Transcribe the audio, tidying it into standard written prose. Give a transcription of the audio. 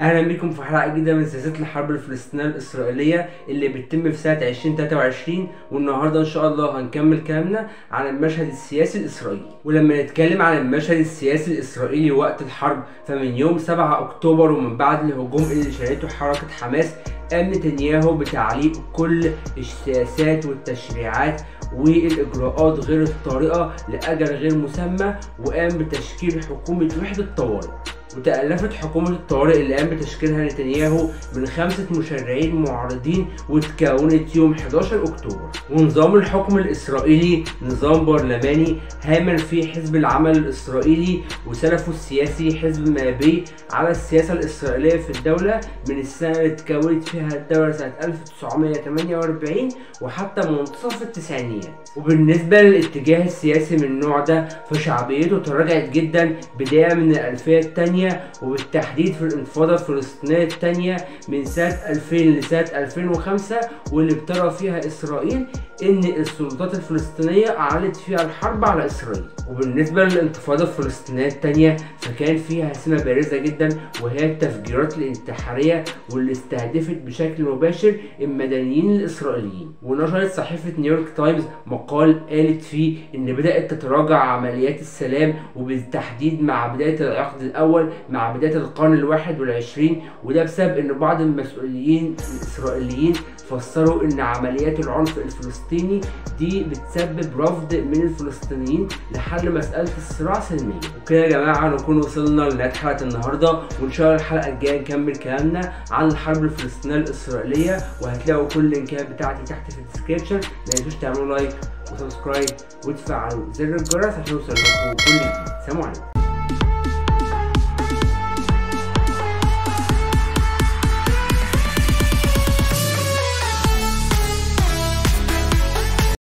اهلا بكم في حلقه جديده من سلسله الحرب الفلسطينيه الاسرائيليه اللي بتتم في سنه 2023. والنهارده ان شاء الله هنكمل كلامنا عن المشهد السياسي الاسرائيلي. ولما نتكلم عن المشهد السياسي الاسرائيلي وقت الحرب، فمن يوم 7 اكتوبر ومن بعد الهجوم اللي شهدته حركه حماس، قام نتنياهو بتعليق كل السياسات والتشريعات والاجراءات غير الطارئه لاجل غير مسمى، وقام بتشكيل حكومه وحده طوارئ. وتألفت حكومة الطوارئ اللي قام بتشكيلها نتنياهو من 5 مشرعين معارضين، واتكونت يوم 11 أكتوبر. ونظام الحكم الإسرائيلي نظام برلماني هامر فيه حزب العمل الإسرائيلي وسلفه السياسي حزب مابي على السياسة الإسرائيلية في الدولة من السنة اللي اتكونت فيها الدولة سنة 1948 وحتى منتصف التسعينيات. وبالنسبة للاتجاه السياسي من النوع ده، فشعبيته تراجعت جدا بداية من الألفية الثانية، وبالتحديد في الانتفاضة الفلسطينية الثانية من سنة 2000 لسنة 2005، واللي ابتدى فيها إسرائيل إن السلطات الفلسطينية أعلنت فيها الحرب على إسرائيل. وبالنسبة للانتفاضة الفلسطينية الثانية، فكان فيها هزيمة بارزة جدا، وهي التفجيرات الانتحارية واللي استهدفت بشكل مباشر المدنيين الإسرائيليين. ونشرت صحيفة نيويورك تايمز مقال قالت فيه إن بدأت تتراجع عمليات السلام، وبالتحديد مع بداية العقد الأول مع بداية القرن ال21، وده بسبب إن بعض المسؤولين الإسرائيليين فسروا إن عمليات العنف الفلسطيني دي بتسبب رفض من الفلسطينيين لحل مسألة الصراع سلميا. وكده يا جماعة نكون وصلنا لنهاية حلقة النهاردة، وإن شاء الله الحلقة الجاية نكمل كلامنا عن الحرب الفلسطينية الإسرائيلية، وهتلاقوا كل اللينكات بتاعتي تحت في الديسكريبشن. ما تنسوش تعملوا لايك وسبسكرايب وتفعلوا زر الجرس عشان يوصلكوا كل جديد. سلام عليكم.